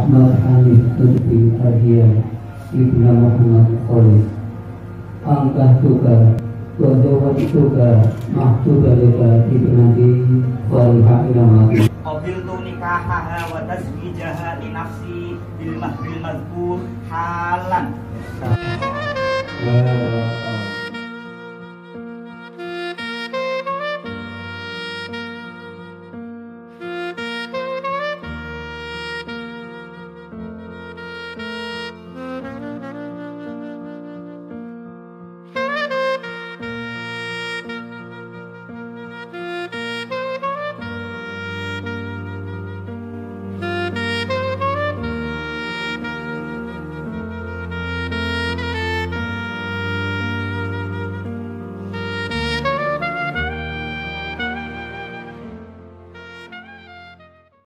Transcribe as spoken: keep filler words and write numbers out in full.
Ahmad Hanif Lutfi Ardian Ibnu Muhammad Khalid angkah tuka wajawat tuka mahtuba lika ibnati Falihah Ilamati qabiltu nikahaha wa tazwijaha li nafsi bil mahbil mazkur halan.